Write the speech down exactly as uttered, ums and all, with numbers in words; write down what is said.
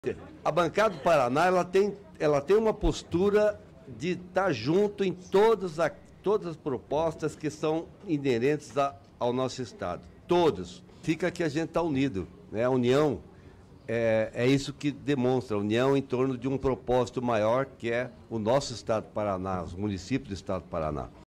A bancada do Paraná, ela tem, ela tem uma postura de estar junto em todas, a, todas as propostas que são inerentes a, ao nosso Estado. Todos. Fica que a gente está unido, né? A união é, é isso que demonstra, a união em torno de um propósito maior, que é o nosso Estado do Paraná, os municípios do Estado do Paraná.